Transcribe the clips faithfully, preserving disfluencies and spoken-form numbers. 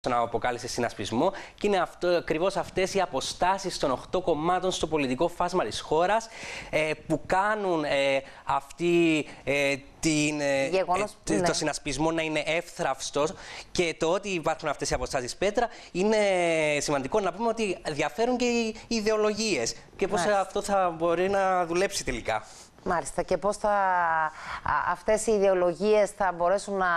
να αποκάλεσε συνασπισμό, και είναι ακριβώς αυτές οι αποστάσεις των οχτώ κομμάτων στο πολιτικό φάσμα της χώρας ε, που κάνουν ε, αυτή ε, την, ε, Γεγονός, ε, ναι. το συνασπισμό να είναι εύθραυστος, και το ότι υπάρχουν αυτές οι αποστάσεις, Πέτρα, είναι σημαντικό να πούμε ότι διαφέρουν και οι ιδεολογίες και πώς Μάλιστα. αυτό θα μπορεί να δουλέψει τελικά. Μάλιστα. Και πώς θα, αυτές οι ιδεολογίες θα μπορέσουν να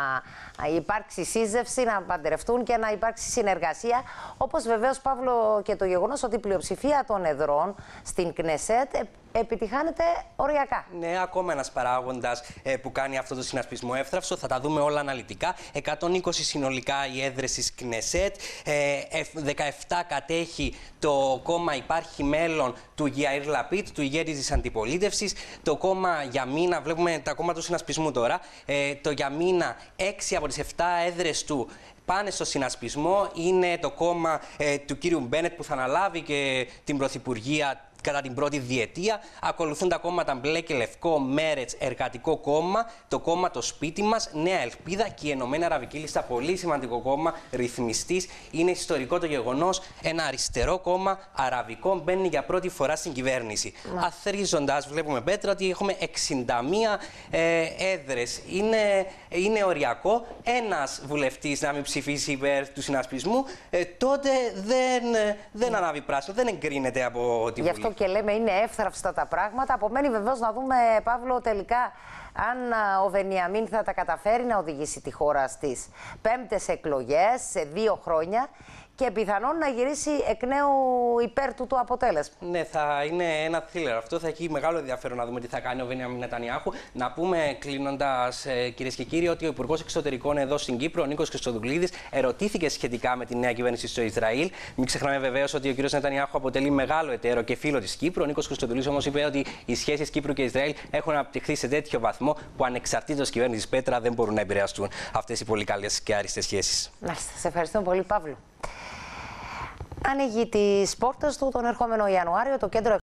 υπάρξει σύζευση, να παντρευτούν και να υπάρξει συνεργασία. Όπως βεβαίως, Παύλο, και το γεγονός ότι η πλειοψηφία των εδρών στην Κνεσέτ επιτυχάνεται οριακά. Ναι, ακόμα ένας παράγοντας ε, που κάνει αυτό το συνασπισμό εύθραυστο. Θα τα δούμε όλα αναλυτικά. εκατόν είκοσι συνολικά οι έδρες της Κνεσέτ. Ε, δεκαεπτά κατέχει το κόμμα Υπάρχει Μέλλον του Γιαΐρ Λαπίτ, του ηγέτη της αντιπολίτευσης. Το κόμμα Γιαμίνα, βλέπουμε τα κόμματα του συνασπισμού τώρα. Ε, το Γιαμίνα, έξι από τις επτά έδρες του πάνε στο συνασπισμό. Είναι το κόμμα ε, του κύριου Μπένετ, που θα αναλάβει και την πρωθυπουργία κατά την πρώτη διετία. Ακολουθούν τα κόμματα Μπλε και Λευκό, Μέρετς, Εργατικό Κόμμα, το κόμμα Το Σπίτι Μας, Νέα Ελπίδα και η Ενωμένη Αραβική Λίστα. Πολύ σημαντικό κόμμα, ρυθμιστής. Είναι ιστορικό το γεγονός. Ένα αριστερό κόμμα, αραβικό, μπαίνει για πρώτη φορά στην κυβέρνηση. Mm. Αθροίζοντας, βλέπουμε, Πέτρα, ότι έχουμε εξήντα μία ε, έδρες. Είναι, είναι οριακό. Ένας βουλευτής να μην ψηφίσει υπέρ του συνασπισμού, ε, τότε δεν, δεν mm. ανάβει πράσινο, δεν εγκρίνεται από τη Βουλή. Και λέμε είναι εύθραυστα τα πράγματα. Απομένει βεβαίως να δούμε, Παύλο, τελικά αν ο Βενιαμίν θα τα καταφέρει να οδηγήσει τη χώρα στις πέμπτες εκλογές σε δύο χρόνια και πιθανόν να γυρίσει εκ νέου υπέρ του το αποτέλεσμα. Ναι, θα είναι ένα θρίλερ. Αυτό θα έχει μεγάλο ενδιαφέρον να δούμε τι θα κάνει ο Βενιαμίν Νετανιάχου. Να πούμε, κλείνοντας, ε, κυρίες και κύριοι, ότι ο Υπουργός Εξωτερικών εδώ στην Κύπρο, ο Νίκος Χριστοδουλίδης, ερωτήθηκε σχετικά με τη νέα κυβέρνηση στο Ισραήλ. Μην ξεχνάμε βεβαίως ότι ο κύριος Νετανιάχου αποτελεί μεγάλο εταίρο και φίλο της Κύπρου. Ο Νίκος Χριστοδουλίδης όμως είπε ότι οι σχέσεις Κύπρου και Ισραήλ έχουν αναπτυχθεί σε τέτοιο βαθμό που ανεξαρτήτως κυβέρνησης, Πέτρα, δεν μπορούν να επηρεαστούν αυτές οι πολύ καλές και άριστες σχέσεις. Μάλιστα. Σε ευχαριστούμε πολύ, Παύλο. Ανοίγει τις πόρτες του τον ερχόμενο Ιανουάριο το κέντρο